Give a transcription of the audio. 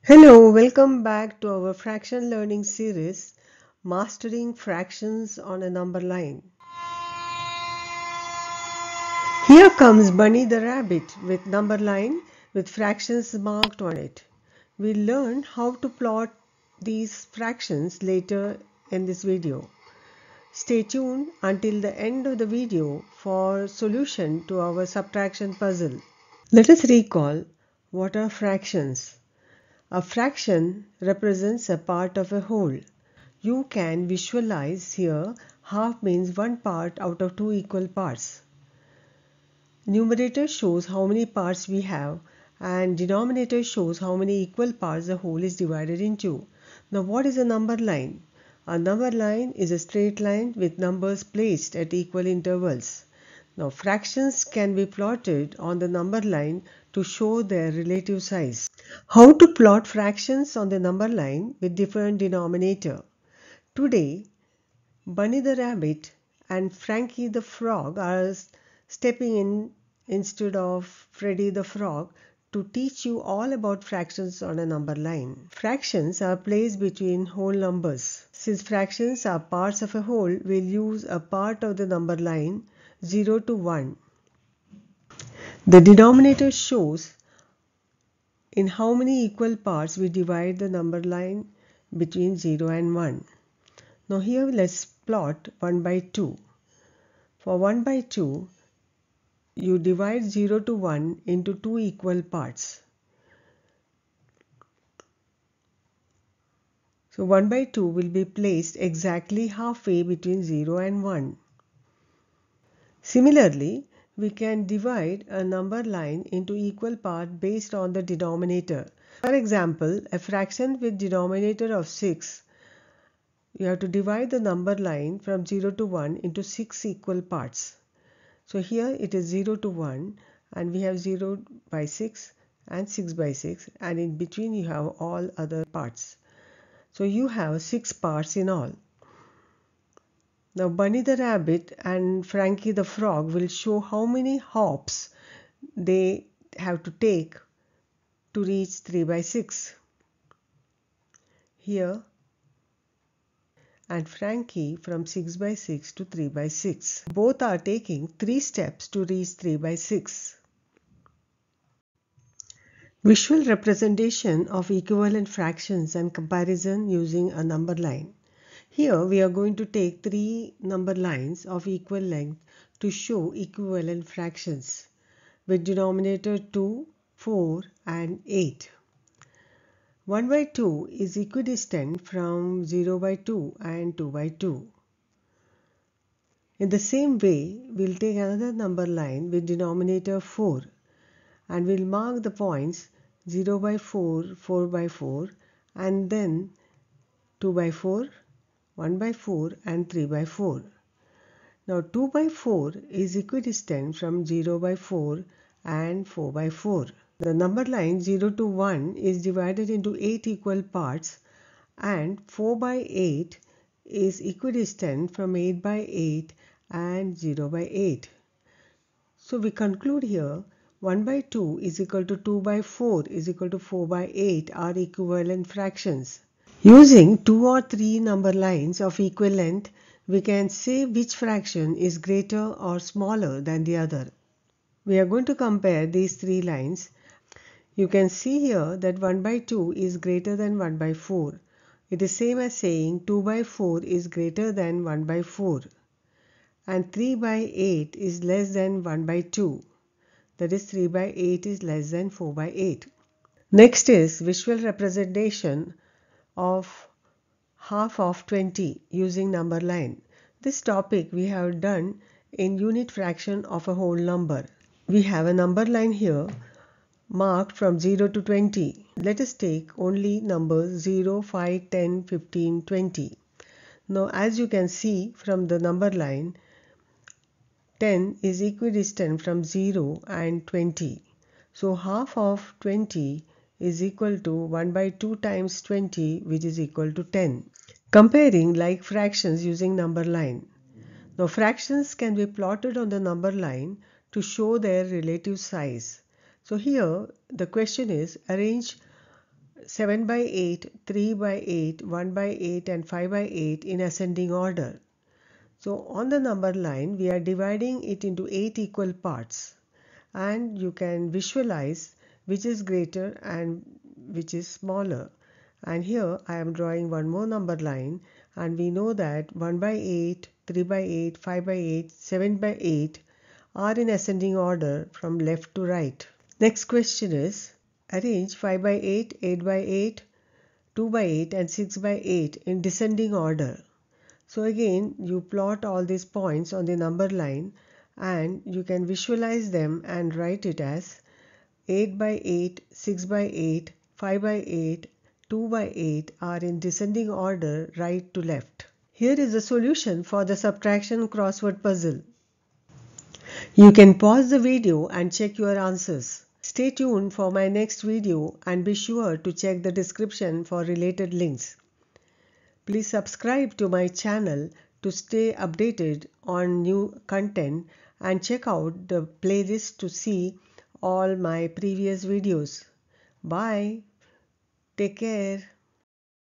Hello, welcome back to our fraction learning series, Mastering Fractions on a Number Line. Here comes Bunny the rabbit with number line with fractions marked on it. We'll learn how to plot these fractions later in this video. Stay tuned until the end of the video for solution to our subtraction puzzle. Let us recall what are fractions. A fraction represents a part of a whole. You can visualize here half means one part out of two equal parts. Numerator shows how many parts we have and denominator shows how many equal parts the whole is divided into. Now what is a number line? A number line is a straight line with numbers placed at equal intervals. Now fractions can be plotted on the number line to show their relative size. How to plot fractions on the number line with different denominator? Today, Bunny the rabbit and Frankie the frog are stepping in instead of Freddy the frog to teach you all about fractions on a number line. Fractions are placed between whole numbers. Since fractions are parts of a whole, we'll use a part of the number line 0 to 1. The denominator shows in how many equal parts we divide the number line between 0 and 1. Now here let's plot 1 by 2. For 1 by 2, you divide 0 to 1 into two equal parts. So 1 by 2 will be placed exactly halfway between 0 and 1. Similarly, we can divide a number line into equal parts based on the denominator. For example, a fraction with denominator of 6, you have to divide the number line from 0 to 1 into 6 equal parts. So here it is 0 to 1 and we have 0 by 6 and 6 by 6 and in between you have all other parts. So you have 6 parts in all. Now Bunny the rabbit and Frankie the frog will show how many hops they have to take to reach 3 by 6. Here and Frankie from 6 by 6 to 3 by 6. Both are taking 3 steps to reach 3 by 6. Visual representation of equivalent fractions and comparison using a number line. Here we are going to take 3 number lines of equal length to show equivalent fractions with denominator 2, 4 and 8. 1 by 2 is equidistant from 0 by 2 and 2 by 2. In the same way, we'll take another number line with denominator 4 and we'll mark the points 0 by 4, 4 by 4 and then 2 by 4, 1 by 4 and 3 by 4. Now 2 by 4 is equidistant from 0 by 4 and 4 by 4. The number line 0 to 1 is divided into 8 equal parts and 4 by 8 is equidistant from 8 by 8 and 0 by 8. So we conclude here 1 by 2 is equal to 2 by 4 is equal to 4 by 8 are equivalent fractions. Using 2 or 3 number lines of equal length, we can say which fraction is greater or smaller than the other. We are going to compare these 3 lines. You can see here that 1 by 2 is greater than 1 by 4. It is same as saying 2 by 4 is greater than 1 by 4. And 3 by 8 is less than 1 by 2. That is 3 by 8 is less than 4 by 8. Next is visual representation of half of 20 using number line. This topic we have done in unit fraction of a whole number. We have a number line here marked from 0 to 20. Let us take only numbers 0, 5, 10, 15, 20. Now as you can see from the number line, 10 is equidistant from 0 and 20. So half of 20 is equal to 1 by 2 times 20, which is equal to 10. Comparing like fractions using number line. Now fractions can be plotted on the number line to show their relative size. So here the question is arrange 7 by 8, 3 by 8, 1 by 8 and 5 by 8 in ascending order. So on the number line we are dividing it into 8 equal parts, and you can visualize which is greater and which is smaller. And here I am drawing one more number line, and we know that 1 by 8, 3 by 8, 5 by 8, 7 by 8 are in ascending order from left to right. Next question is, arrange 5 by 8, 8 by 8, 2 by 8 and 6 by 8 in descending order. So again you plot all these points on the number line and you can visualize them and write it as 8 by 8, 6 by 8, 5 by 8, 2 by 8 are in descending order right to left. Here is the solution for the subtraction crossword puzzle. You can pause the video and check your answers. Stay tuned for my next video and be sure to check the description for related links. Please subscribe to my channel to stay updated on new content and check out the playlist to see all my previous videos. Bye. Take care.